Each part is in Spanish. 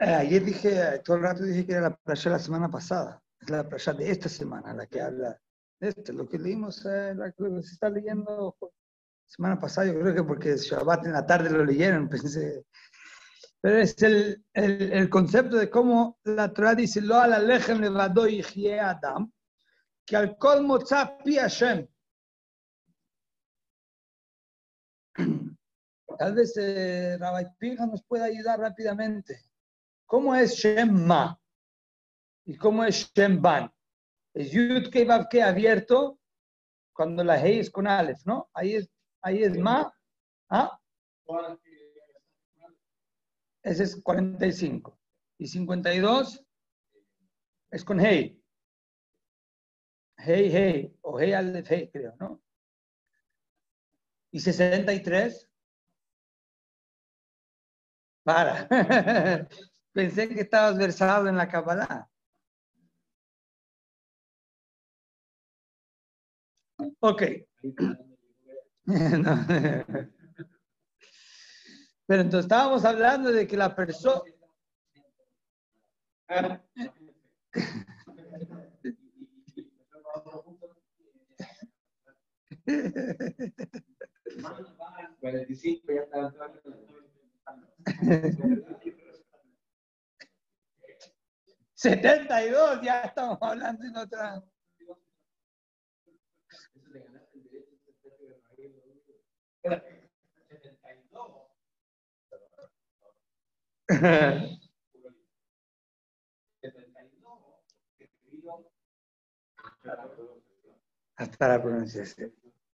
Ayer dije, todo el rato dije que era la playa de la semana pasada. Es la playa de esta semana, la que habla de esto. Lo que leímos, lo que se está leyendo semana pasada, yo creo que porque Shabbat en la tarde lo leyeron, pensé. Pero es el concepto de cómo la Torah dice, lo a la lechem levado yihye Adam, que al kol motzah pi Hashem. Tal vez Rabbi Pinja nos pueda ayudar rápidamente. ¿Cómo es Shem Ma? ¿Y cómo es Shem Ban? Es Yud Kei Vav Kei abierto cuando la Hei es con Aleph, ¿no? Ahí es Ma. ¿Ah? Ese es 45. Y 52 es con Hei. Hei, o Hei Aleph Hei, creo, ¿no? Y 63. Para. Pensé que estabas versado en la Kabbalah. Ok. No. Pero entonces estábamos hablando de que la persona... ...72, ya estamos hablando en otra... Hasta la pronunciación.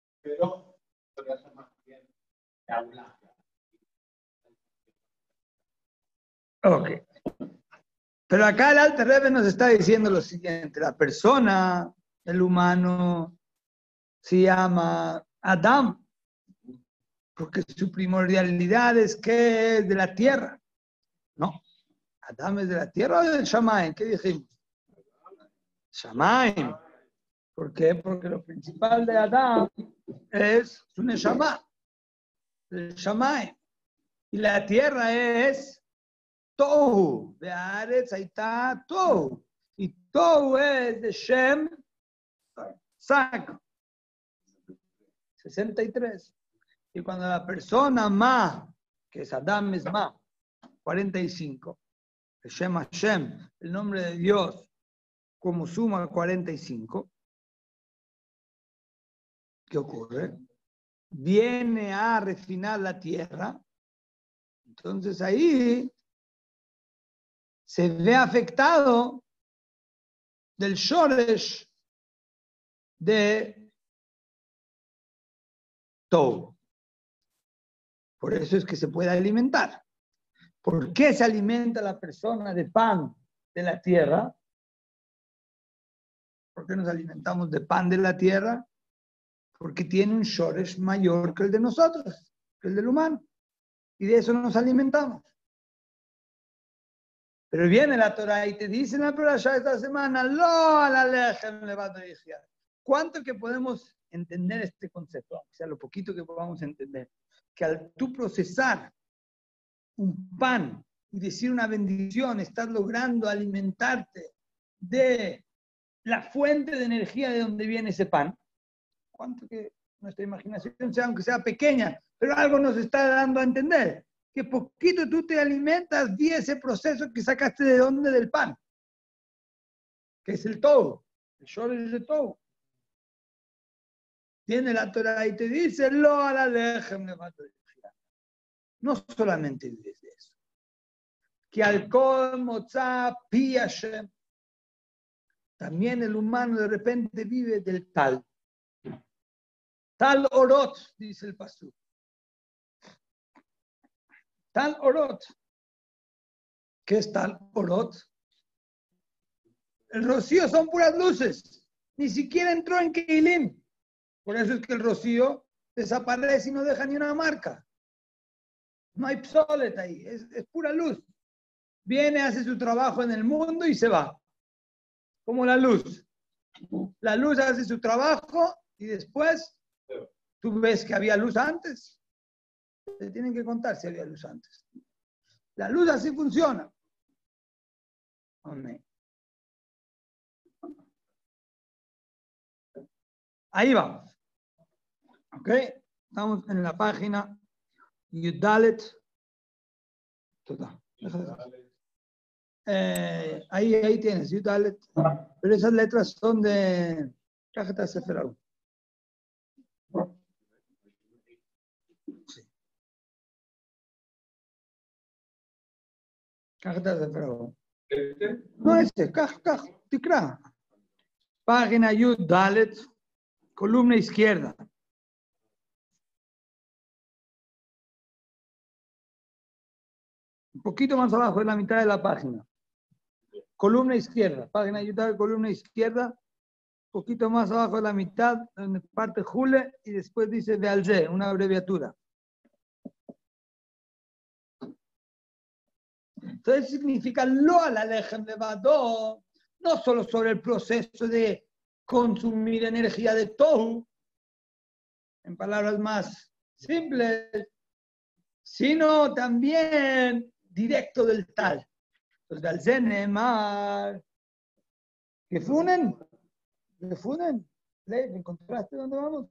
Ok. Pero acá el Alter Rebbe nos está diciendo lo siguiente: la persona, el humano, se llama Adam, porque su primordialidad es que es de la tierra. No, Adam es de la tierra o del Shamaim. ¿Qué dijimos? Shamaim. ¿Por qué? Porque lo principal de Adam es su Neshama, el Shamaim. Y la tierra es Tohu. Be'aretz hayta Tohu. Y Tohu es de Shem, saco. 63. Y cuando la persona Ma, que es Adam, es Ma, 45. El Shem Hashem, el nombre de Dios, como suma 45. ¿Qué ocurre? Viene a refinar la tierra. Entonces ahí se ve afectado del shoresh de todo. Por eso es que se puede alimentar. ¿Por qué se alimenta la persona de pan de la tierra? ¿Por qué nos alimentamos de pan de la tierra? Porque tiene un shoresh mayor que el de nosotros, que el del humano. Y de eso nos alimentamos. Pero viene la Torah y te dice en la Torah esta semana, lo a la lechem levado yihye. ¿Cuánto que podemos entender este concepto? O sea, lo poquito que podamos entender. Que al tú procesar un pan y decir una bendición, estás logrando alimentarte de la fuente de energía de donde viene ese pan. ¿Cuánto que nuestra imaginación sea, aunque sea pequeña, pero algo nos está dando a entender? Que poquito tú te alimentas de ese proceso que sacaste de dónde, del pan, que es el todo, el shoresh de todo. Tiene la Torah y te dice, lo a la lechem levado yihye. No solamente vives de eso. Que al kol motzah pi Hashem. También el humano de repente vive del tal. Tal orot, dice el pastor. Tal orot. ¿Qué es tal orot? El rocío son puras luces. Ni siquiera entró en Keilim. Por eso es que el rocío desaparece y no deja ni una marca. No hay psolet ahí. Es pura luz. Viene, hace su trabajo en el mundo y se va. Como la luz. La luz hace su trabajo y después tú ves que había luz antes. Te tienen que contar si había luz antes. La luz así funciona. Amén. Ahí vamos. ¿Ok? Estamos en la página Yudalet. Ahí tienes, Yudalet. Pero esas letras son de Cajeta Seferau. Sí. Cajeta Seferau. No, Caj, Tikra. Página Yudalet, columna izquierda. Un poquito más abajo, en la mitad de la página. Columna izquierda, página Yudalet, columna izquierda. Un poquito más abajo de la mitad, donde parte Jule, y después dice de Alze, una abreviatura. Entonces significa lo al alejem levado, no solo sobre el proceso de consumir energía de Tohu, en palabras más simples, sino también directo del tal. Entonces, de Alze Neemar, que funen. ¿Le encontraste dónde vamos?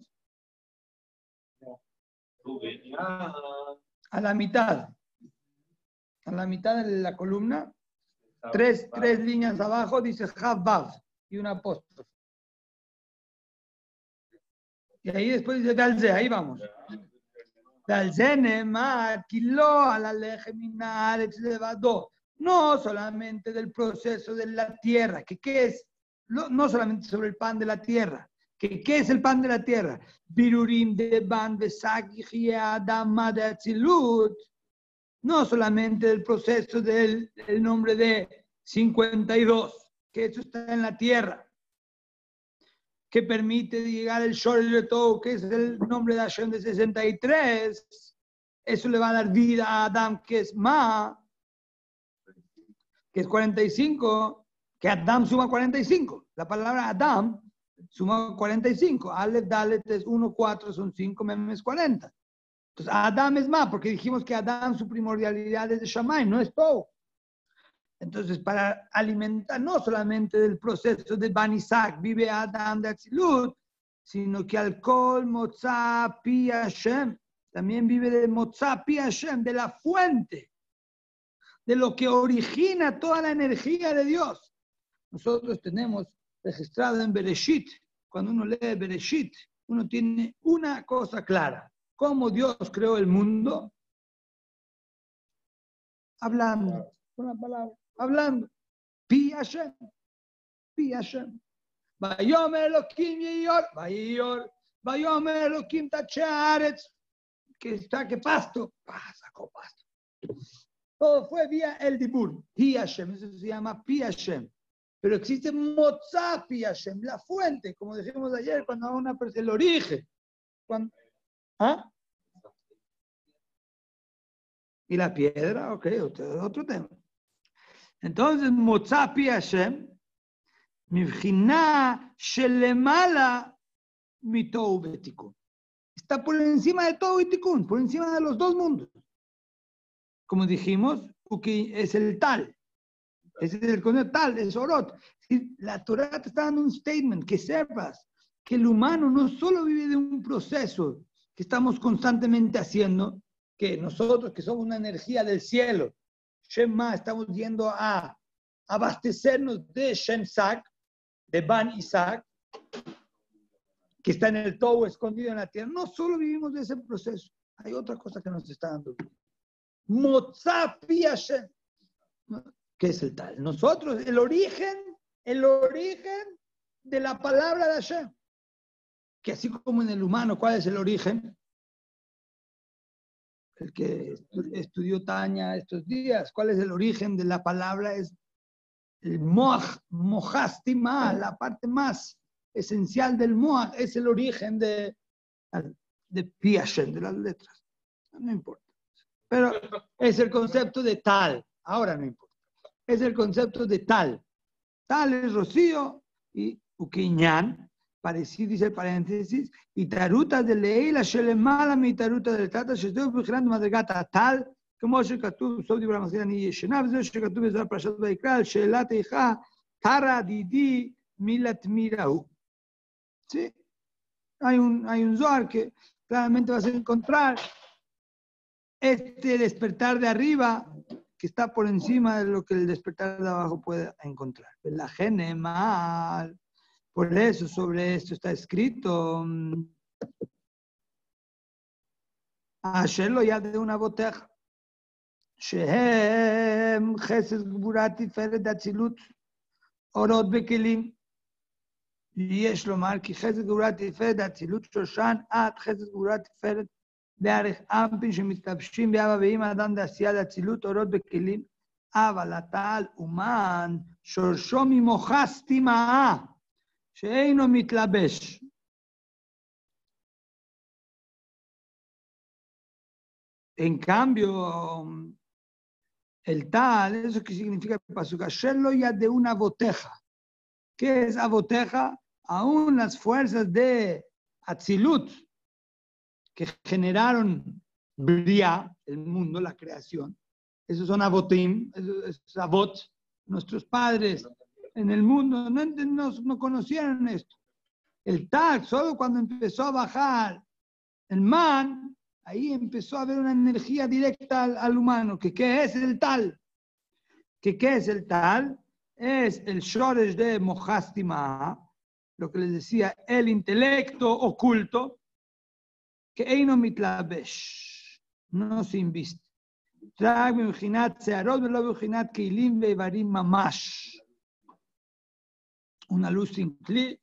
A la mitad. A la mitad de la columna, tres líneas abajo, dice Havav y un apóstrofe. Y ahí después dice Dalze, ahí vamos. Dalze Neemar, Kilo al alejem mina haaretz levado. No solamente del proceso de la tierra, que qué es, no solamente sobre el pan de la tierra, que qué es el pan de la tierra. Birurim de ban besagi adama de atzilut. No solamente del proceso del nombre de 52, que eso está en la tierra, que permite llegar el Shor de todo, que es el nombre de Hashem de 63, eso le va a dar vida a Adam, que es Ma, que es 45, que Adam suma 45. La palabra Adam suma 45. Aleph, Dalet es 1, 4, son 5, Mem es 40. Entonces, Adam es más, porque dijimos que Adam su primordialidad es de Shammai, no es todo. Entonces, para alimentar no solamente del proceso de Ban Isaac, vive Adam de Atzilut, sino que alcohol, Motzah, Pi Hashem, también vive de Motzah, Pi Hashem, de la fuente, de lo que origina toda la energía de Dios. Nosotros tenemos registrado en Bereshit, cuando uno lee Bereshit, uno tiene una cosa clara. ¿Cómo Dios creó el mundo? Hablando, una palabra, hablando. Pi Hashem, Pi Hashem. Vayomer Elohim Yeyor, Vayor, Vayomer Elohim Tacharetz, que pasto, sacó pasto. Todo fue vía el Dibur, Pi Hashem, eso se llama Pi Hashem. Pero existe Motzah Pi Hashem, la fuente, como dijimos ayer, cuando una persona, el origen. Cuando, ¿ah? Y la piedra, ok, otro tema. Entonces, Motzah Pi Hashem, Mivchina Shelemala Mitou Betikun. Está por encima de todo y Tikun, por encima de los dos mundos. Como dijimos, que es el tal. Ese es el concepto tal, es Orot. La Torah te está dando un statement, que sepas que el humano no solo vive de un proceso que estamos constantemente haciendo, que nosotros que somos una energía del cielo, Shema, estamos yendo a abastecernos de Shemsak, de Ban Isaac, que está en el todo escondido en la tierra. No solo vivimos de ese proceso, hay otra cosa que nos está dando. Motzah Pi Hashem, que es el tal. Nosotros, el origen de la palabra de Hashem. Que así como en el humano, ¿cuál es el origen? El que estudió Tanya estos días, ¿cuál es el origen de la palabra? Es el moaj, mojastima, la parte más esencial del moaj, es el origen de Pi Hashem, de las letras. No importa. Pero es el concepto de tal, ahora no importa. Es el concepto de tal. Tal es rocío y uquiñán, parecido, dice el paréntesis, y taruta de leila shelemala mi taruta del tata, shestoy vigilando madregata tal, כמו שכתוב, סוף דברי המסכת אני ישנה, וזה שכתוב בעזרת פרשת ויקרא, על שאלת איכה, תרא דידי מילתמירה הוא. ¿Sí? Hay un Zohar que claramente vas a encontrar este despertar de arriba que está por encima de lo que el despertar de abajo puede encontrar. La gene mal. Por eso sobre esto está escrito. Hacerlo ya de una boteja. Shehem Chesed Gburat Tiferet Atzilut Orot Bekelim. יש לומר כי חסד גבורת תפארת האצילות שושן עד חסד גבורת תפארת בערך אמפין שמתלבשים באבא ואמא אדם דעשייה דאצילות אורות בכלים, אבל הטל אומן שורשו ממוחה סתימה שאינו מתלבש. En cambio, el tal, eso que significa el pasuk, hacerlo ya de una boteja. ¿Qué es aboteja? Aún las fuerzas de Atzilut que generaron Bria, el mundo, la creación, esos son abotim, esos abot, nuestros padres en el mundo no conocieron esto. El Tal, solo cuando empezó a bajar el man, ahí empezó a haber una energía directa al humano. ¿Qué es el Tal? ¿Qué es el Tal? Es el shoresh de Mohastima, lo que les decía, el intelecto oculto, que Eino Mitlabesh, no se inviste. Trag Bimchinat Searot, Velo Bimchinat Keilim Veivarim Mamash. Una luz sin cli.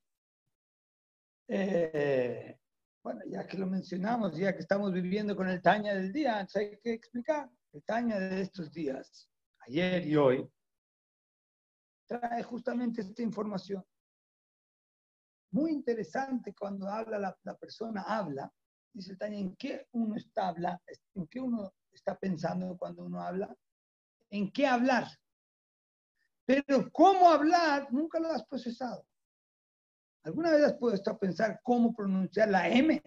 Bueno, ya que lo mencionamos, ya que estamos viviendo con el Taña del día, hay que explicar. El Taña de estos días, ayer y hoy, trae justamente esta información. Muy interesante cuando habla la persona, habla, dice el Taña, ¿en qué uno está hablando? ¿En qué uno está pensando cuando uno habla? ¿En qué hablar? Pero cómo hablar, nunca lo has procesado. ¿Alguna vez has puesto a pensar cómo pronunciar la M?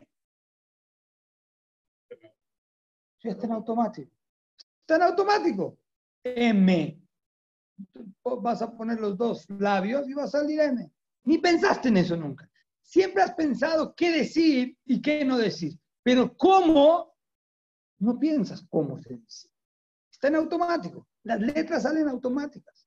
Sí, está en automático. Está en automático. M. Vas a poner los dos labios y va a salir M. Ni pensaste en eso nunca. Siempre has pensado qué decir y qué no decir. Pero cómo, no piensas cómo se dice. Está en automático. Las letras salen automáticas.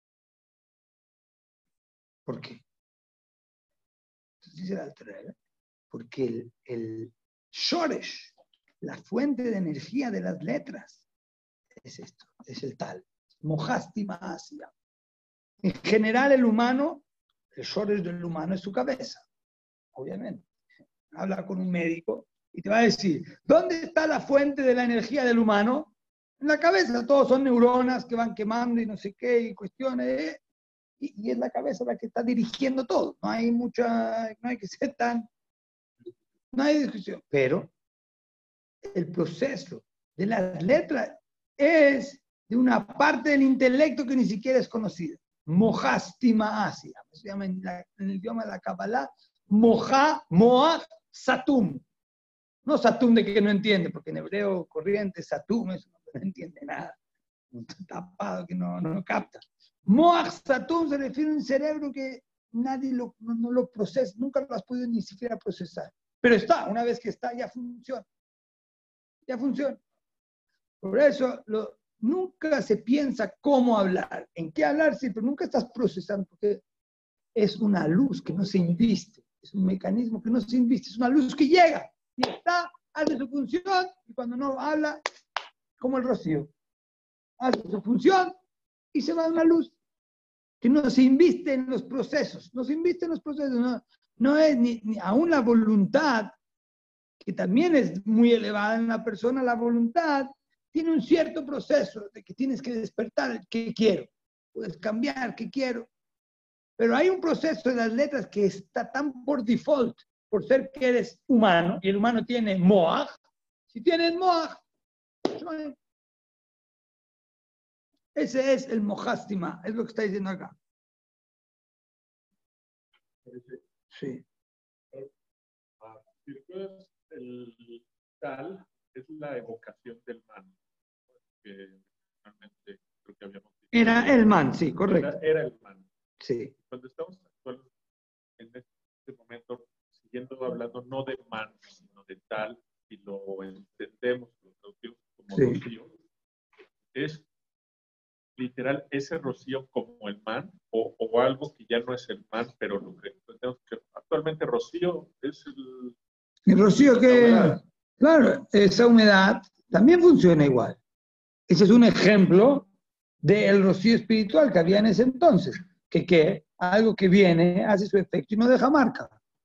¿Por qué? Entonces dice el Alter Rebbe, porque el shoresh, la fuente de energía de las letras, es esto, es el tal. Mohastima Asia. En general, el humano, el shoresh del humano es su cabeza, obviamente. Habla con un médico y te va a decir, ¿dónde está la fuente de la energía del humano? En la cabeza, todos son neuronas que van quemando y no sé qué, y cuestiones, y es la cabeza la que está dirigiendo todo. No hay que ser tan, no hay discusión. Pero el proceso de las letras es de una parte del intelecto que ni siquiera es conocida. Mohastima Asia. Se llama en el idioma de la Kabbalah, Moach Satum. No Satum de que no entiende, porque en hebreo corriente Satum es no entiende nada. Un tapado que no capta. Moach Satum se refiere a un cerebro que nadie no lo procesa, nunca lo has podido ni siquiera procesar. Pero está, una vez que está, ya funciona. Ya funciona. Por eso nunca se piensa cómo hablar, en qué hablar, sí, pero nunca estás procesando, porque es una luz que no se inviste, es un mecanismo que no se inviste, es una luz que llega y está, hace su función, y cuando no habla, como el rocío, hace su función y se va una luz que no se inviste en los procesos, no se inviste en los procesos, no es ni aún la voluntad, que también es muy elevada en la persona, la voluntad tiene un cierto proceso de que tienes que despertar el que quiero, puedes cambiar qué quiero, pero hay un proceso de las letras que está tan por default, por ser que eres humano, y el humano tiene moaj, si tienes moaj, ese es el mojástima, es lo que está diciendo acá. Sí. El tal es la evocación del man. que realmente creo que habíamos dicho. Era el man, sí, correcto. Era el man. Sí. Cuando estamos actualmente en este momento, siguiendo hablando no de man, sino de tal, y lo entendemos, lo traducimos como Sí. rocío, es literal ese rocío como el man, o algo que ya no es el man, pero lo que entendemos que actualmente rocío es El rocío que, humedad. claro, esa humedad también funciona igual. Ese es un ejemplo del rocío espiritual que había en ese entonces. Que algo que viene, hace su efecto y no deja marca.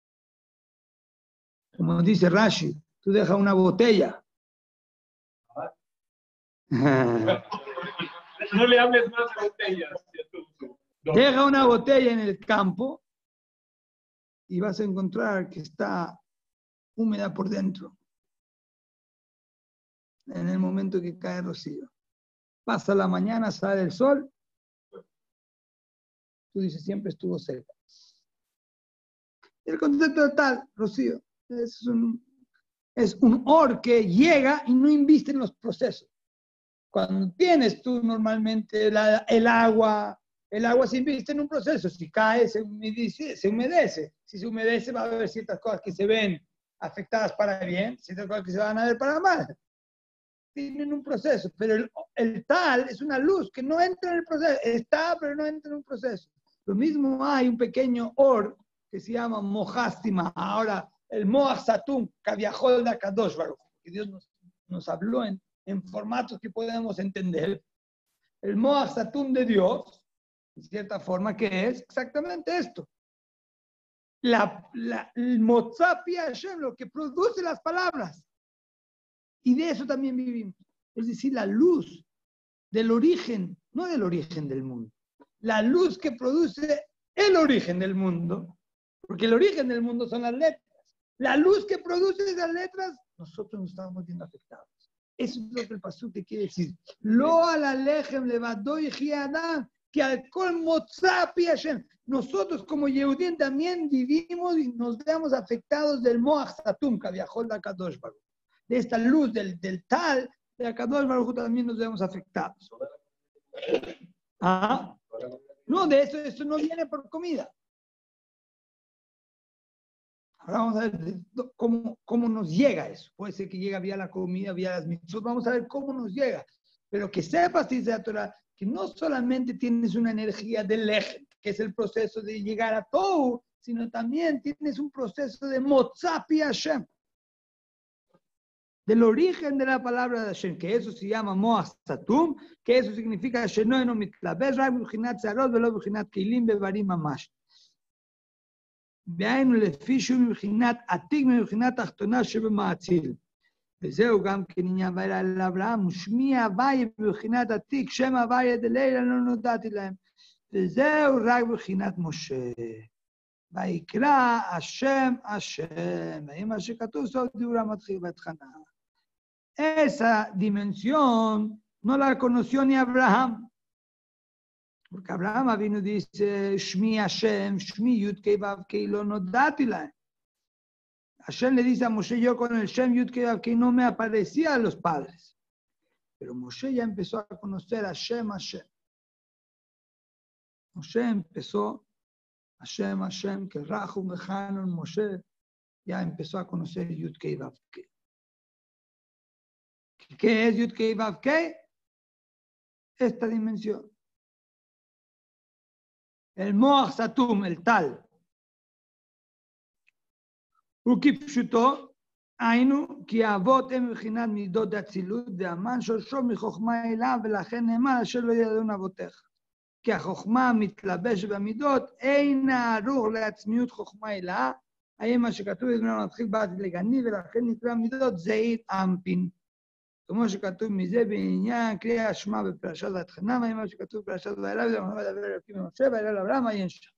Como dice Rashi, tú dejas una botella. No le hables más botellas. Deja una botella en el campo y vas a encontrar que está húmeda por dentro. En el momento que cae el rocío. Pasa la mañana, sale el sol. Tú dices, siempre estuvo seca. El concepto de tal, rocío, es un or que llega y no inviste en los procesos. Cuando tienes tú normalmente el agua se inviste en un proceso. Si cae, se humedece. Si se humedece, va a haber ciertas cosas que se ven afectadas para bien, ciertas cosas que se van a ver para mal. Tienen un proceso, pero el tal es una luz que no entra en el proceso. Está, pero no entra en un proceso. Lo mismo hay un pequeño or que se llama Mojástima. Ahora, el Moach Satum, Kaviahol de Kadosh Baruch, que Dios nos habló en formatos que podemos entender. El Moach Satum de Dios, en cierta forma, que es exactamente esto. El Motzapi Hashem, lo que produce las palabras. Y de eso también vivimos. Es decir, la luz del origen, no del origen del mundo. La luz que produce el origen del mundo. Porque el origen del mundo son las letras. La luz que produce esas letras, nosotros nos estamos viendo afectados. Eso es lo que el pasuk te quiere decir. Lo a la lejem levadoy jiadam, que al kol motzapi Hashem. Nosotros como Yehudim también vivimos y nos vemos afectados del Moach Satum, que viajó la Kadosh Baruch. De esta luz del tal, de Kadosh Baruch también nos vemos afectados. ¿Ah? No, de eso no viene por comida. Ahora vamos a ver cómo nos llega eso. Puede ser que llega vía la comida, vía las mitzvot. Vamos a ver cómo nos llega. Pero que sepas, dice la Torah, que no solamente tienes una energía del eje, que es el proceso de llegar a todo, sino también tienes un proceso de Motzapi Hashem. Del origen de la palabra de Hashem, que eso se llama Moach Satum, que eso significa Shenoy no mitlabesh, רק בבחינת שערות ולא בבחינת כלים בברים ממש. דהיינו לפי שהוא מבחינת עתיק מבחינת תחתונה שבמעציל. וזהו גם כן עניין וירא אל אברהם, ושמי הוויה בבחינת עתיק, שם הוויה דלילה לא נודעתי להם. וזהו רק בבחינת משה. ויקרא השם השם, ואם מה שכתוב סוף דיבורה מתחיל בהתחלה. Esa dimensión no la conoció ni Abraham. Porque Abraham vino y dice, Shmi Hashem, Shmi Yudkei Vavkei lo nodati lahem. Hashem le dice a Moshe, yo con el Shem Yudkei Vavkei no me aparecía a los padres. Pero Moshe ya empezó a conocer a Hashem, Hashem. Moshe empezó, Hashem, que Rahum Mechanon, Moshe ya empezó a conocer Yudkei Vavkei. ¿Qué es Yudkei Vavkei? Esta dimensión. El Moach Satum, el tal. וכפשוטו, היינו כי האבות הם מבחינת מידות האצילות, והמן שורשו מחוכמה אליו, ולכן נאמר אשר לא ידעון אבותיך. כי החוכמה המתלבשת במידות אינה ערוך לעצמיות חוכמה אלה, האם מה שכתוב בזמן מתחיל באתי לגני, ולכן נקרא מידות זעיר אנפין. כמו שכתוב מזה בעניין קריאה שמע בפרשת ואתחנן, האם מה שכתוב בפרשת ואליו, זה אומר לדבר אלוקים למשה, ואלה לאברהם, עיין שם.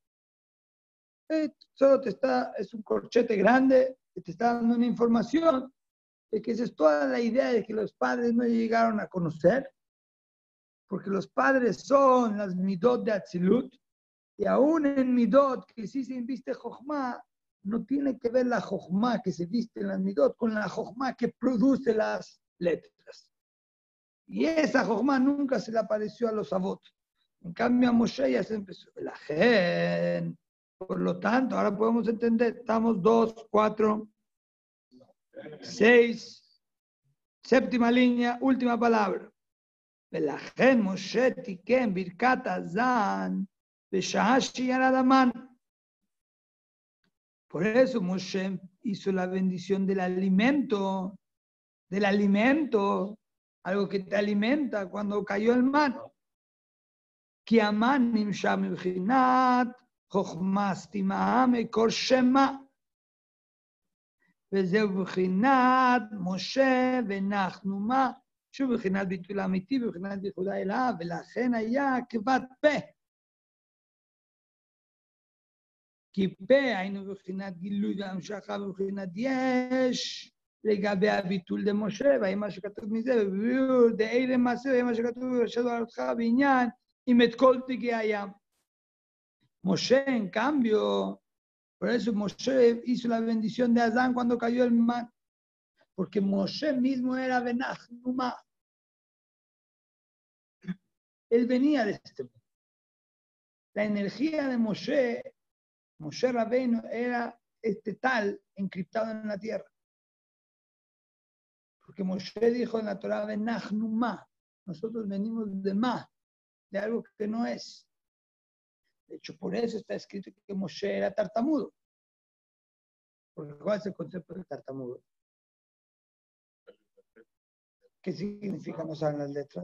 Solo es un corchete grande que te está dando una información de que esa es toda la idea de que los padres no llegaron a conocer, porque los padres son las midot de Atzilut, y aún en midot que sí se inviste Jochma, no tiene que ver la Jochma que se viste en las midot con la Jochma que produce las letras. Y esa Jochma nunca se le apareció a los Avot. En cambio a Moshe ya se empezó. La gente. Por lo tanto, ahora podemos entender, estamos 2, 4, 6, séptima línea, última palabra. ולכן משה תיקן ברכת הזן בשעה שירד המן. Por eso Moshe hizo la bendición del alimento, algo que te alimenta cuando cayó el man. כי המן נמשך מבחינת חוכמה סתימה מקור שמע. וזהו בחינת משה ונחנו מה. שוב בחינת ביטול אמיתי, בחינת ייחודה אליו, ולכן היה כבת פה. כי פה היינו בחינת גילוי והמשכה ובחינת יש, לגבי הביטול דמשה, והאם מה שכתוב מזה, וביור דאי למעשה, והאם מה שכתוב ושדו על אותך בעניין, עם את כל דגי הים. Moshe, en cambio, por eso Moshe hizo la bendición de Adán cuando cayó el man, porque Moshe mismo era Benach Numa. Él venía de este mundo. La energía de Moshe Rabbeinu era tal encriptado en la tierra. Porque Moshe dijo en la Torah, Benach Numa, nosotros venimos de Ma, de algo que no es. De hecho, por eso está escrito que Moshe era tartamudo. Porque ¿cuál es el concepto de tartamudo? ¿Qué significa no saben las letras?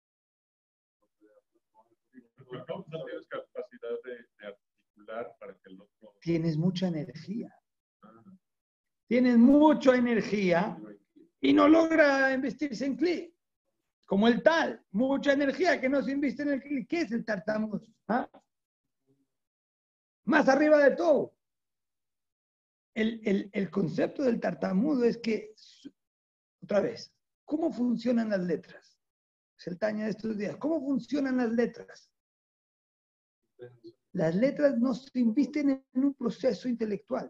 No tienes capacidad de articular para que el otro... Tienes mucha energía. Tienes mucha energía y no logra investirse en Kli. Como el tal, mucha energía que no se inviste en el Kli. ¿Qué es el tartamudo? ¿Ah? Más arriba de todo. El concepto del tartamudo es que, otra vez, ¿cómo funcionan las letras? Es el taña de estos días. ¿Cómo funcionan las letras? Las letras no se invisten en un proceso intelectual.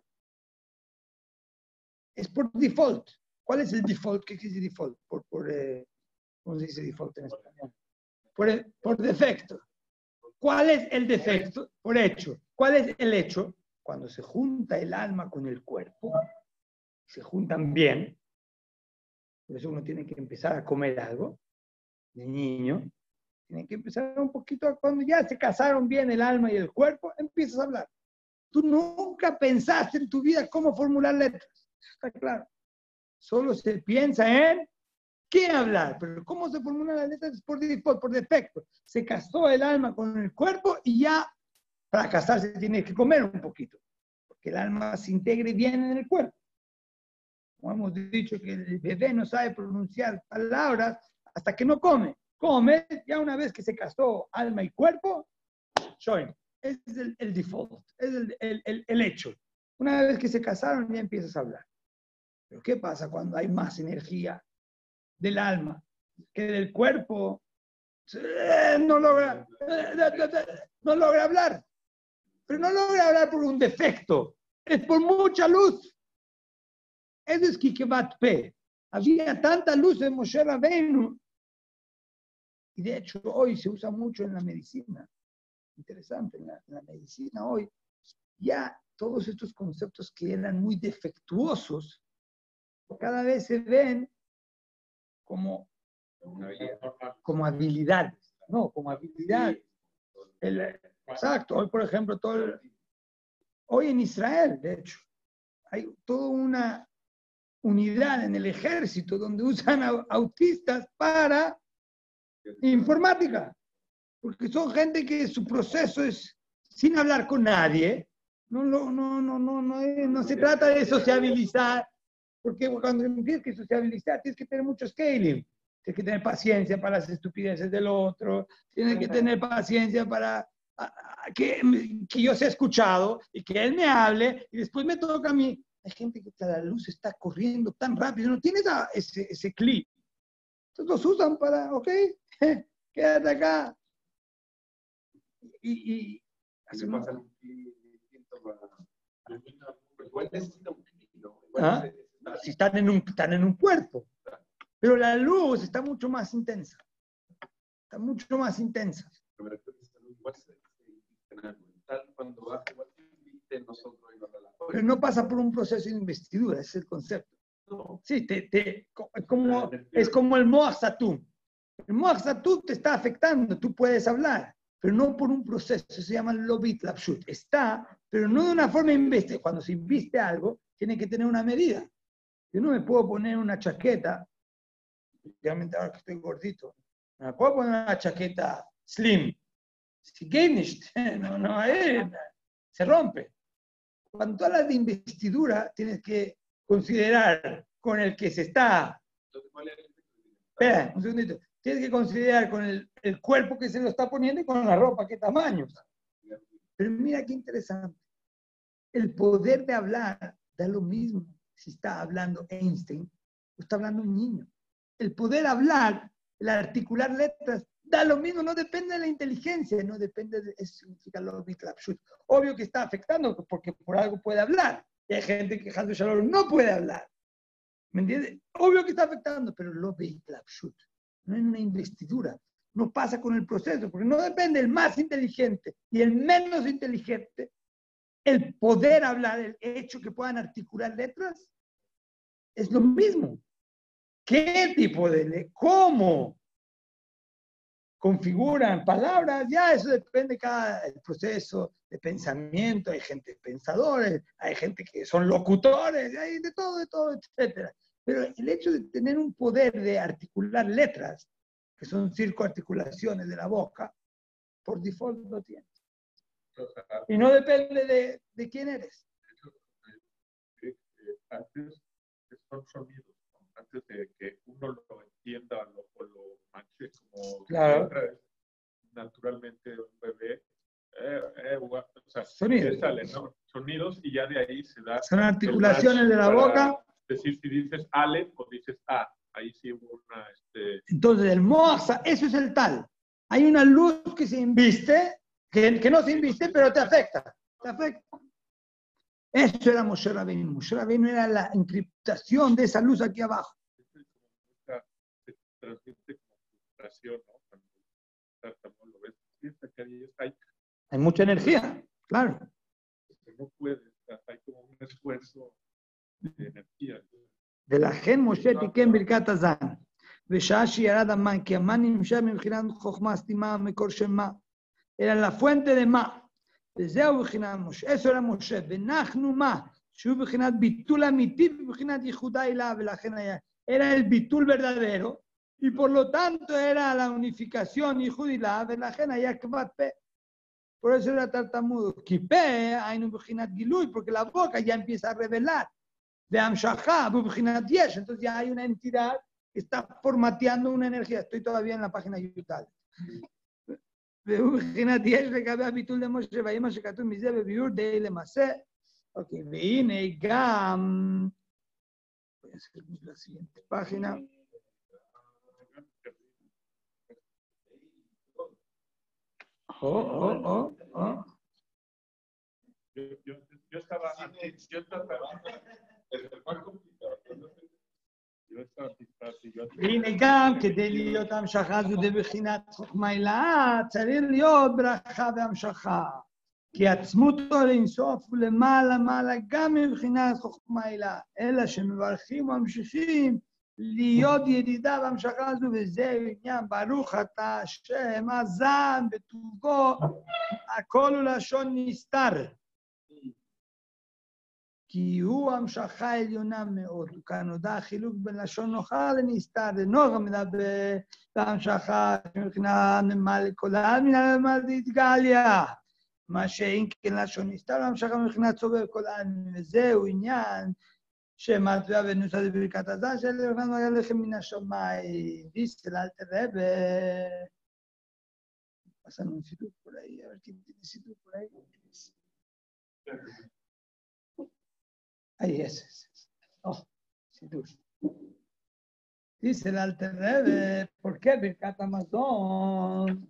Es por default. ¿Cuál es el default? ¿Qué dice default? ¿Cómo se dice default en español? Por defecto. ¿Cuál es el defecto? Por hecho. ¿Cuál es el hecho? Cuando se junta el alma con el cuerpo, se juntan bien, por eso uno tiene que empezar a comer algo, de niño, tiene que empezar un poquito, cuando ya se casaron bien el alma y el cuerpo, empiezas a hablar. Tú nunca pensaste en tu vida cómo formular letras, está claro. Solo se piensa en qué hablar, pero cómo se formulan las letras es por default, por defecto. Se casó el alma con el cuerpo y ya para casarse tiene que comer un poquito, porque el alma se integre bien en el cuerpo. Como hemos dicho que el bebé no sabe pronunciar palabras hasta que no come. Come, ya una vez que se casó alma y cuerpo, es el default, es el hecho. Una vez que se casaron ya empiezas a hablar. Pero ¿qué pasa cuando hay más energía del alma que del cuerpo? No logra hablar. Pero no logra hablar por un defecto, es por mucha luz. Eso es Kikebat Pe. Había tanta luz en Moshe Rabbeinu. Y de hecho hoy se usa mucho en la medicina. Interesante, en la medicina hoy. Ya todos estos conceptos que eran muy defectuosos, cada vez se ven como habilidades. No, como habilidades. Exacto. Hoy, por ejemplo, hoy en Israel, de hecho, hay toda una unidad en el ejército donde usan autistas para informática, porque son gente que su proceso es sin hablar con nadie. No se trata de sociabilizar, porque cuando tienes que sociabilizar tienes que tener mucho scaling, tienes que tener paciencia para las estupideces del otro, tienes que tener paciencia para que yo sea escuchado y que él me hable y después me toca a mí. Hay gente que la luz está corriendo tan rápido, no tiene ese clic. Entonces los usan para, ok, quédate acá. Y así no. Si están en un cuerpo. pero la luz está mucho más intensa. Está mucho más intensa. Pero no pasa por un proceso de investidura, ese es el concepto. Sí, es como el Moach Satum. El Moach Satum te está afectando, tú puedes hablar, pero no por un proceso, eso se llama Lobit Lapshut. Está, pero no de una forma investe. Cuando se inviste algo, tiene que tener una medida. Yo no me puedo poner una chaqueta, realmente ahora que estoy gordito, me puedo poner una chaqueta slim. Si no, se rompe. Cuando tú hablas de investidura, tienes que considerar con el que se está. Espera, un segundito. Tienes que considerar con el cuerpo que se lo está poniendo y con la ropa, qué tamaño. Pero mira qué interesante. El poder de hablar da lo mismo si está hablando Einstein o está hablando un niño. El poder hablar, el articular letras, da lo mismo, no depende de la inteligencia, no depende de eso, significa Lobit Lapshut. Obvio que está afectando porque por algo puede hablar. Y hay gente que Hasbe Shalom no puede hablar. ¿Me entiendes? Obvio que está afectando, pero Lobit Lapshut. No es una investidura. No pasa con el proceso, porque no depende el más inteligente y el menos inteligente. El poder hablar, el hecho que puedan articular letras, es lo mismo. ¿Qué tipo de cómo configuran palabras? Ya eso depende de cada proceso de pensamiento. Hay gente pensadores, hay gente que son locutores, hay de todo, etc. Pero el hecho de tener un poder de articular letras, que son circoarticulaciones de la boca, por default lo tienes. Y no depende de quién eres. Antes son sonidos, antes de que uno lo entienda o lo manche como claro. Naturalmente un bebé, o sea, sonidos. Sale, ¿no? Sonidos y ya de ahí se da. Son articulaciones de la boca. Es decir, si dices ale o dices a, ahí sí hubo una. Entonces, el moaxa, eso es el tal. Hay una luz que se inviste, que no se inviste, pero te afecta. Te afecta. Eso era Moshe Rabbeinu. Moshe Rabbeinu era la encriptación de esa luz aquí abajo. Se transmite como frustración, ¿no? Cuando lo ves, piensa que hay mucha energía, claro. No puedes, hay como un esfuerzo de energía. De la gen Moshe Tiken Birkat Hazan. בשעה שירד המן, כי המן נמשך מבחינת חוכמה סתימה מקור של מה. אלא לפואנטה דמה. וזהו בחינת משה. eso era משה. ואנחנו מה? שהוא בחינת ביטול אמיתי ובחינת ייחודה אליו, ולכן era el ביטול verdadero, y por lo tanto era la unificación ייחוד אליו, ולכן היה כבד פה. Por eso era tartamudo. כי פה היינו בחינת גילוי, porque la boca ya empieza a revelar. והמשכה, בבחינת יש, entonces ya hay una entidad que está formateando una energía. Estoy todavía en la página YouTube. ובבחינת יש לגבי הביטול למשה, ויהי מה שכתוב מזה בביאור די למעשה. אוקיי, והנה גם, voy a hacer la siguiente página. Yo estaba antes, yo estaba más complicado. והנה גם כדי להיות המשכה זו בבחינת חוכמה הילאה, צריך להיות ברכה והמשכה. כי עצמותו לאינסוף ולמעלה מעלה גם מבחינת חוכמה הילאה, אלא שמברכים וממשיכים להיות ידידה והמשכה זו, וזה עניין ברוך אתה השם הזן בטובו, הכל הוא לשון נסתר. כי הוא המשכה עליונה מאוד, וכאן נודע חילוק בין לשון נוחה לנסתר, לנוחה מדבר בהמשכה מבחינה נמל לקולה, מן נמל להתגליה, מה שאין כן לשון נסתר, המשכה מבחינת סובב כל העלמין, וזהו עניין שמטבע ונוסע לברכת הזן, שלכם היה לכם מן השמיים, דיסל אל תרבה. pasando un situ por ahí, a ver quién tiene situ por ahí. Ahí es. Oh, situ. Dice el Alter Rebbe, ¿por qué Birkat Hamazon?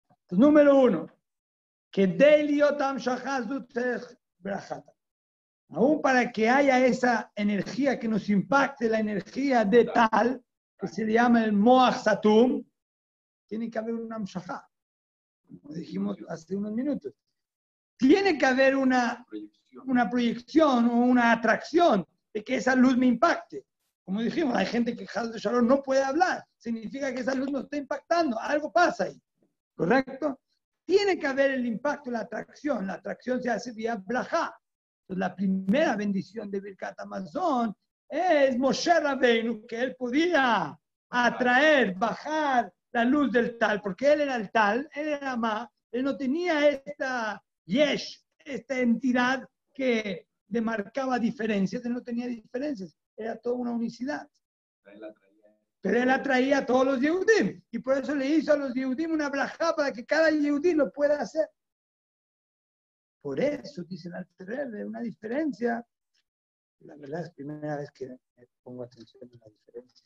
Número 1, que Deiliot Hamshachah Zut Tzarech Brachata. Aún para que haya esa energía que nos impacte, la energía de tal, que se le llama el Moach Satum, tiene que haber una Amshajá, como dijimos hace unos minutos. Tiene que haber una proyección o una atracción de que esa luz me impacte. Como dijimos, hay gente que Haz de Shalom no puede hablar. Significa que esa luz nos está impactando. Algo pasa ahí. ¿Correcto? Tiene que haber el impacto, la atracción. La atracción se hace vía Blajá. Entonces, la primera bendición de Birkat Hamazon es Moshe Rabbeinu, que él podía atraer, bajar la luz del tal, porque él era el tal, él era más, él no tenía esta yesh, esta entidad que demarcaba diferencias, él no tenía diferencias, era toda una unicidad. Pero él atraía a todos los Yehudim, y por eso le hizo a los Yehudim una brajá para que cada Yehudí lo pueda hacer. Por eso, dice el Alter Rebbe, una diferencia. La verdad es la primera vez que me pongo atención a la diferencia.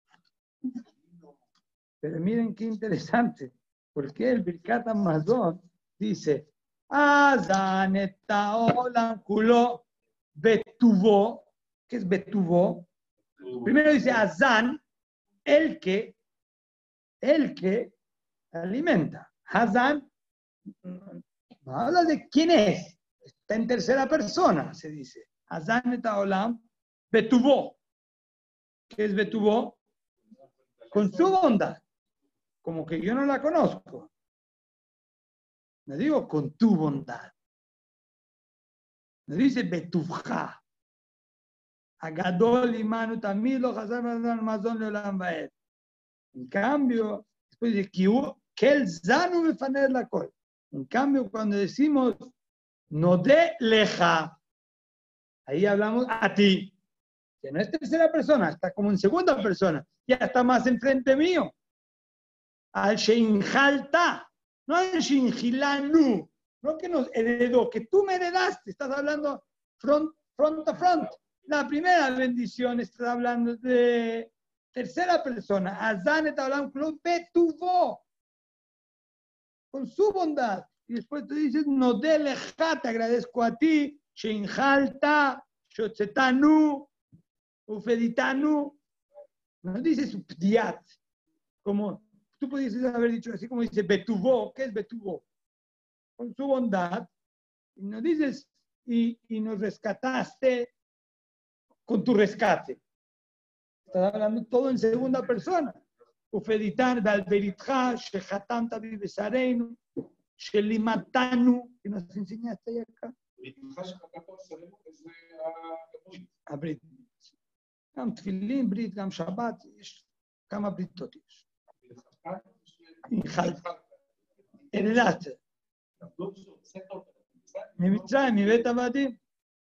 Pero miren qué interesante, porque el Birkat Hamazon dice, Azan et haolam kulo betuvo. ¿Qué es betuvo? Primero dice Azan, el que alimenta. Hazan, no habla de quién es, está en tercera persona, se dice. Hazan et haolam betuvo. ¿Qué es betuvo? Con su bondad. Como que yo no la conozco. Me digo con tu bondad. Me dice betuvja. Agadol imanu tamilo hazar mazon leolam vaed. En cambio, después dice que el zanu me faner la col. En cambio, cuando decimos no de leja, ahí hablamos a ti. Que no es tercera persona, está como en segunda persona. Ya está más enfrente mío. Al Sheinjalta, no al Sheinjilanu, no que nos heredó, que tú me heredaste, estás hablando front a front. La primera bendición estás hablando de tercera persona, Azan está hablando con Betuvo, con su bondad. Y después tú dices, no de leja, te agradezco a ti, Sheinjalta, Shotzetanu, Ufeditanu, no dices Updiat, como tú pudieses haber dicho así como dice Betuvo. ¿Qué es Betuvo? Con su bondad. Y nos dices, y nos rescataste con tu rescate. Estás hablando todo en segunda persona. Ufeditan, Dalberitja, Shehatam Tabi Besareinu, Shelimatanu, que nos enseñaste ahí acá. A Brit. Gam Tfilin, Brit, Gam Shabbat, כמה בריתות יש. heredaste. ממצרים, מבית עבדים.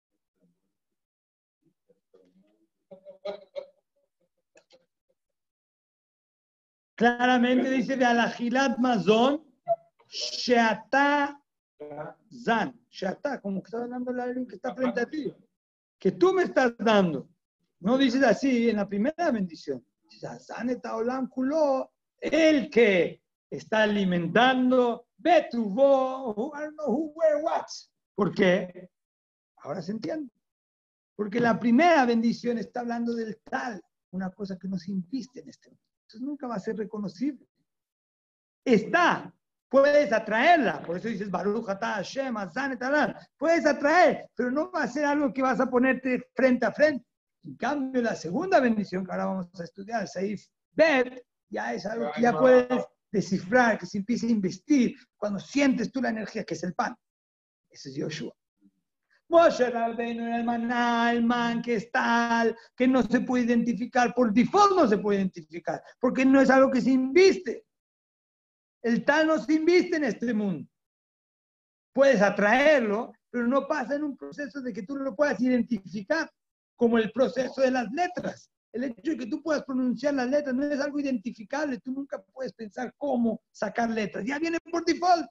Claramente dice de alajilat mazón, sheata zan, sheata, como que está dando la ley que está frente a ti, que tú me estás dando. No dices así en la primera bendición. Dices, zan et haolam kulo, el que está alimentando, betuvo, I don't know who, where, what. ¿Por qué? Ahora se entiende. Porque la primera bendición está hablando del tal, una cosa que no se inviste en este mundo. Entonces nunca va a ser reconocible. Está, puedes atraerla, por eso dices Baruch Atah Hashem, Azan et Haolam, puedes atraer, pero no va a ser algo que vas a ponerte frente a frente. En cambio, la segunda bendición que ahora vamos a estudiar, Saif Bet, ya es algo que ya puedes descifrar, que se empieza a investir cuando sientes tú la energía, que es el pan. Ese es Yoshua. Moshe Rabbeinu era el maná, el man que es tal, que no se puede identificar, por default no se puede identificar, porque no es algo que se inviste. El tal no se inviste en este mundo. Puedes atraerlo, pero no pasa en un proceso de que tú lo puedas identificar, como el proceso de las letras. El hecho de que tú puedas pronunciar las letras no es algo identificable, tú nunca puedes pensar cómo sacar letras, ya viene por default.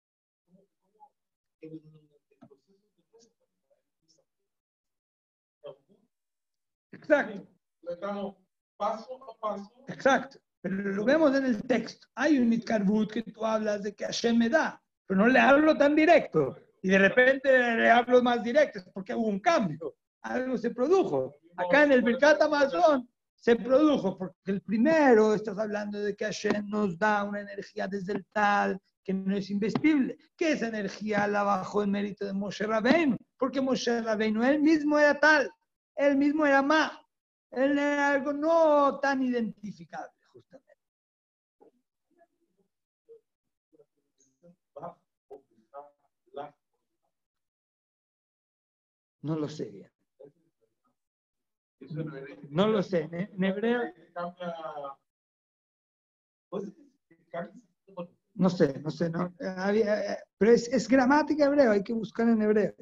Exacto. Estamos paso a paso. Exacto. Pero lo vemos en el texto. Hay un Itkarbut que tú hablas de que Hashem me da, pero no le hablo tan directo. Y de repente le hablo más directo, porque hubo un cambio, algo se produjo. Acá en el Birkat Hamazon se produjo, porque el primero estás hablando de que Hashem nos da una energía desde el tal, que no es investible, que esa energía la bajó en mérito de Moshe Rabbeinu, porque Moshe Rabbeinu él mismo era tal, él mismo era más, él era algo no tan identificable, justamente. No lo sé bien. No lo sé. En hebreo. No sé. No. Pero es gramática hebreo, hay que buscar en hebreo.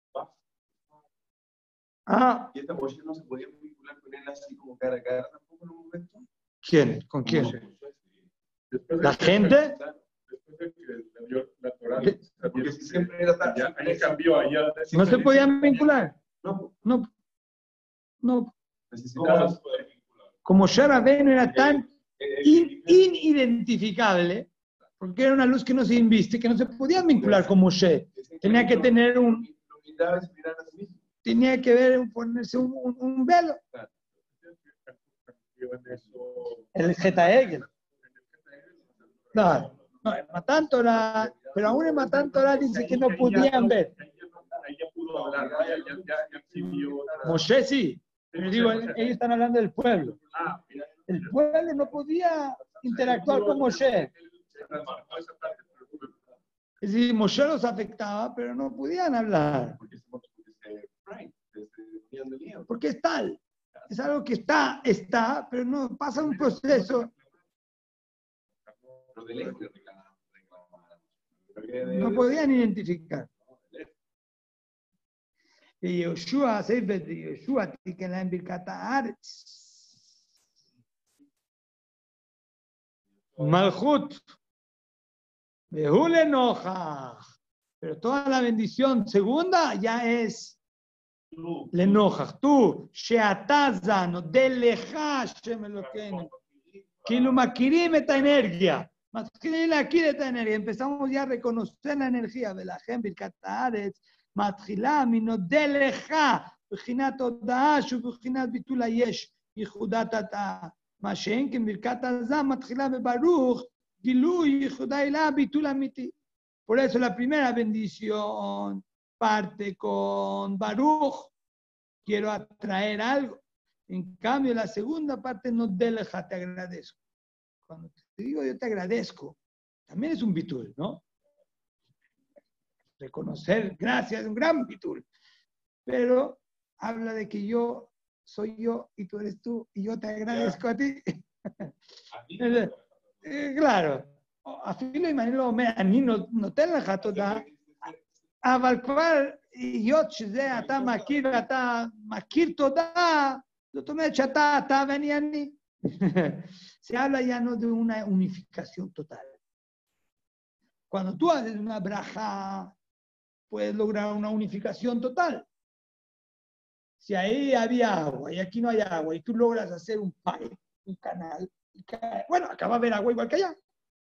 Ah. ¿Y esta Moshe no se podía vincular con él así como cara a cara tampoco en un momento? ¿Quién? ¿Con quién? ¿La gente? Después de que le dio la Torah, porque si siempre era tan... Ahí cambió, allá... ¿No se podían vincular? No. Necesitabas poder vincular. Como Moshe Rabbeinu era tan inidentificable, porque era una luz que no se inviste, que no se podía vincular con Moshe. Tenía que tener tenía que ponerse un velo. El Geta Egel. No, en Matan Torah, pero aún en Matan Torah dice que no podían ver. Ahí ya pudo hablar, ya exhibió. Moshe sí, pero digo, ellos están hablando del pueblo. El pueblo no podía interactuar con Moshe. Es decir, Moshe los afectaba, pero no podían hablar. Porque es tal. Es algo que está, pero no pasa un proceso. No podían identificar. Y Yoshua, Sefer de Yoshua, que la Birkat Haaretz. Malchut. Behule Noja. Pero toda la bendición segunda ya es Lenojach. Tú, Sheatazano, Deleja, Shemelokenu. Kilo makirim esta energía. Empezamos ya a reconocer la energía de la gente, Birkat Haaretz, מתחילה מנודה לך, בחינת הודאה שבחינת ביטול היש, ייחודת התאה. מה שאין כן ברכת הזעם מתחילה בברוך, גילוי ייחודה אלה, ביטול אמיתי. Por eso la primera bendición parte con Baruch, quiero atraer algo. En cambio, la segunda parte no deleja, te agradezco. Cuando te digo yo te agradezco, también es un bitul, ¿no? Reconocer gracias es un gran bitul. Pero habla de que yo soy yo y tú eres tú y yo te agradezco a ti. Claro. אפילו אם אני לא אומר, אני נותן לך תודה, אבל כבר היות שזה אתה מכיר ואתה מכיר תודה, זאת אומרת שאתה ואני אני. Se habla ya no de una unificación total. Cuando tú haces una braja, puedes lograr una unificación total. Si ahí había agua y aquí no hay agua y tú logras hacer un pipe, un canal, bueno, acá va a haber agua igual que allá.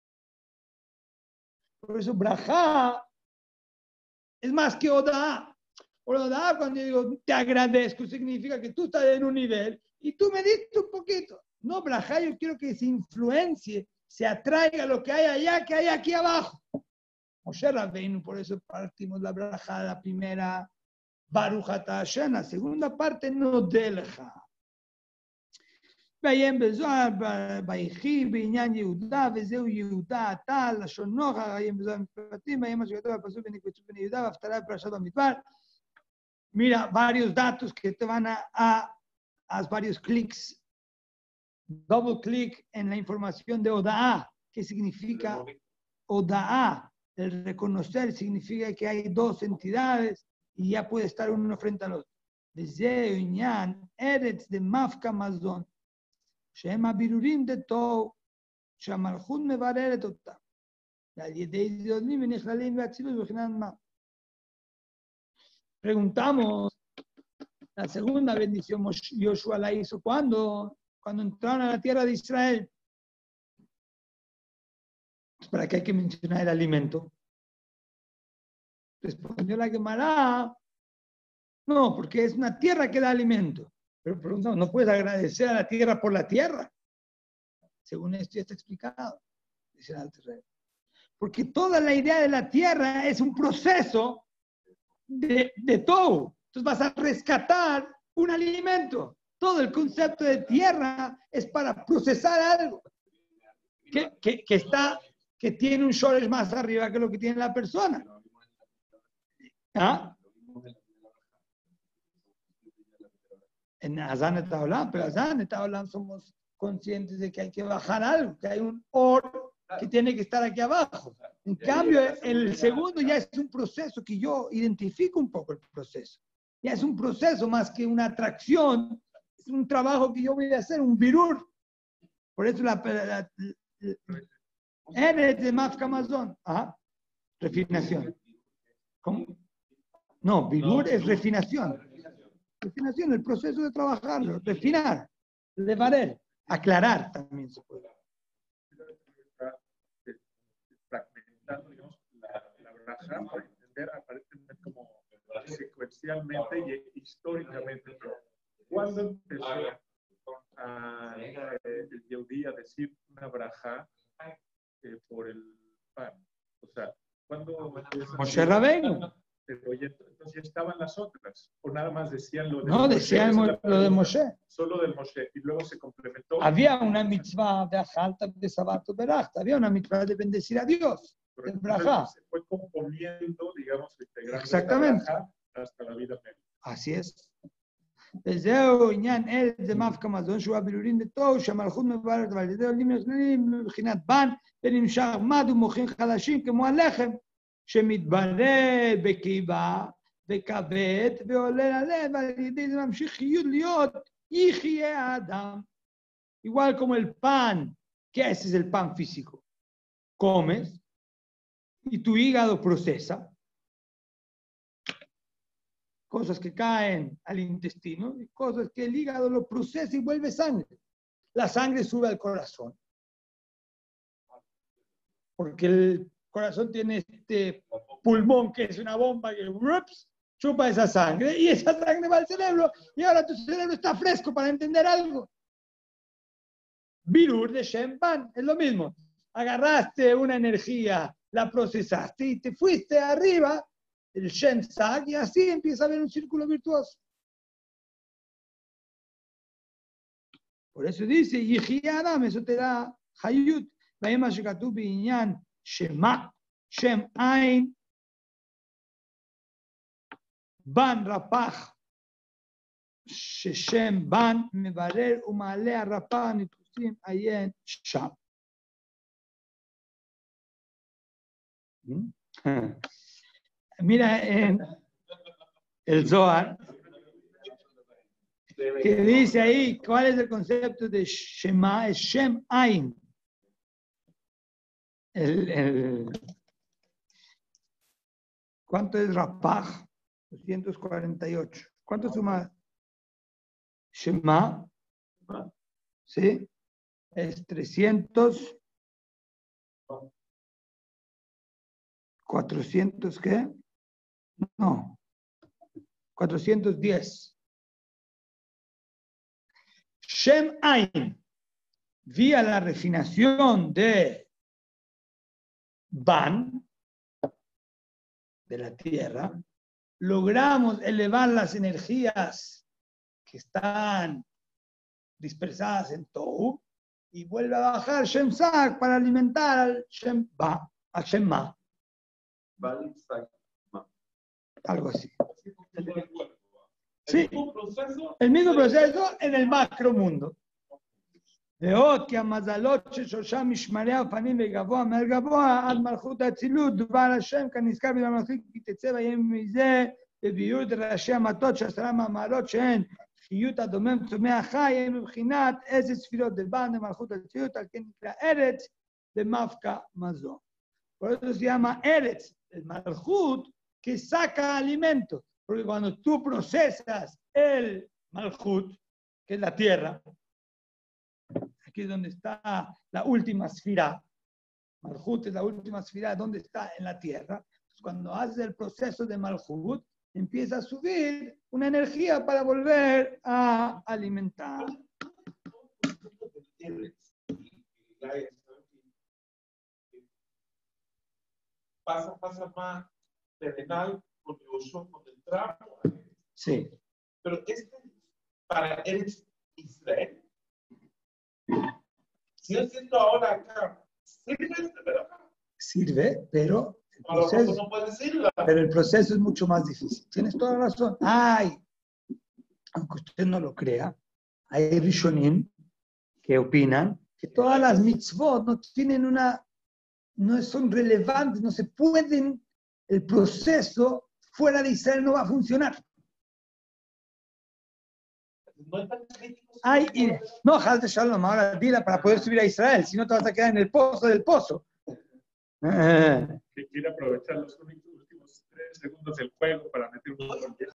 Por eso braja es más que oda. Oda, cuando yo digo te agradezco, significa que tú estás en un nivel y tú me diste un poquito. No, braja, yo quiero que se influencie, se atraiga lo que hay allá, que hay aquí abajo. Moshe Rabbeinu, por eso partimos la braja, la primera, Baruch Ata Hashem, la segunda parte, no delja. ועיין בזוהר, ויחי בעניין יהודה, וזהו יהודה אתה, לשון נוח, עיין בזוהר מפרטים, ועיין מה שכתוב בפסוק ונקבצו בני יהודה, והפטרה בפרשת במדבר. Mira, varios datos que te van haz varios clics, double click en la información de Oda'a. ¿Qué significa Oda'a? El reconocer significa que hay dos entidades y ya puede estar uno frente al otro. Desde Inyan, Eretz de Mafka Mazon. שהם הבירורים דתו, שהמלכות מבררת אותם, ועל ידי זה יודעים ונכללים והצילות ובחינת מה. Preguntamos, la segunda bendición Yoshua la hizo cuando entraron a la tierra de Israel. ¿Para qué hay que mencionar el alimento? Respondió la Gemara, no, porque es una tierra que da alimento. Pero no puedes agradecer a la tierra por la tierra. Según esto ya está explicado, dice el Alter Rebbe. Porque toda la idea de la tierra es un proceso de todo. Entonces vas a rescatar un alimento. Todo el concepto de tierra es para procesar algo que tiene un shores más arriba que lo que tiene la persona. ¿Ah? En Azán está hablando, pero Azán está hablando, somos conscientes de que hay que bajar algo, que hay un or que tiene que estar aquí abajo. En cambio, el segundo ya es un proceso que yo identifico un poco el proceso. Ya es un proceso más que una atracción, es un trabajo que yo voy a hacer, un birur. Por eso eres de Mafka Amazon. ¿Ah? Refinación. ¿Cómo? No, birur es refinación. Refinación, el proceso de trabajarlo, refinar, levarer, aclarar también se puede. Fragmentando, digamos, la braja para entender aparentemente como secuencialmente y históricamente. ¿Cuándo empezó el Yehudí a decir una braja por el pan? O sea, ¿cuándo? Moshe Rabbeinu. Pero entonces ya estaban las otras, o nada más decían lo de No, decían lo de Moshe. Solo del Moshe, y luego se complementó. Había una mitzvah de Ajalta, de Sabato, Berachta, había una mitzvah de bendecir a Dios, de Brajá. Se fue componiendo, digamos, integrando exactamente hasta la vida media. así es. וזהו עניין ארץ דמפקא מזון שהוא הבירורים דתו שהמלכות מבארת ועל ידי עולים נכללים מבחינת בן ונמשך מד ומוחין חלשים כמו הלחם שמתברר בקיבה וכבד ועולה ללב ועל ידי זה ממשיך חיות להיות יחיה האדם. igual como el pan, que ese es el pan físico, comes y tu hígado procesa cosas que caen al intestino y cosas que el hígado lo procesa y vuelve sangre. La sangre sube al corazón. Porque el corazón tiene este pulmón que es una bomba que chupa esa sangre y esa sangre va al cerebro y ahora tu cerebro está fresco para entender algo. Birur de Shem Ban, es lo mismo. Agarraste una energía, la procesaste y te fuiste arriba el Shem Sag, y así empieza a haber un círculo virtuoso. Por eso dice, Yihi Adam, eso te da Hayut. Vayema Shekatu Binyan Shema, Shem Ain, Ban Rapach, Shem Ban, Mevarer, Umalea Rapach, Nitusim, Ayen, Sham. Mira en el Zohar, que dice ahí, ¿cuál es el concepto de Shema? Es Shem Ain. ¿Cuánto es Rapach? 248. ¿Cuánto suma Shema? ¿Sí? Es 300. 400, ¿qué? No, 410. Shem Ain, vía la refinación de Ban, de la tierra, logramos elevar las energías que están dispersadas en Tohu y vuelve a bajar Shem Sag para alimentar al Shem Ba, al Shem Ma. Algo así. Sí, el mismo proceso en el macro mundo. ועוד כי המזלות ששורשם משמרי האופנים וגבוה מעל גבוה עד מלכות האצילות דבר השם כנזכר במלכות כי תצא ויהם מזה בביור ראשי המטות שעשרה מהמעלות שהן חיות הדומם צומח חי הם מבחינת איזה ספירות דבן למלכות האצילות על כן נקרא ארץ במפקא מזון. Por eso se llama Eretz, el Malhut, que saca alimento. Porque cuando tú procesas el Malhut, que es la tierra, aquí es donde está la última esfera. Malhut es la última esfera, ¿dónde está? En la tierra. Cuando haces el proceso de Malhut, empieza a subir una energía para volver a alimentar. Pasa más terrenal con el tramo. Sí. Pero para Eretz Israel. Si yo siento ahora acá, sirve, pero el a lo mejor proceso, no puede decirla. pero el proceso es mucho más difícil. Tienes toda la razón. Aunque usted no lo crea, hay Rishonim que opinan que todas las mitzvot no tienen no son relevantes, no se pueden, el proceso fuera de Israel no va a funcionar. No es tan crítico. No, Haz de Shalom, ahora dila para poder subir a Israel, si no te vas a quedar en el pozo del pozo. Que quiere aprovechar los últimos 3 segundos del juego para meter un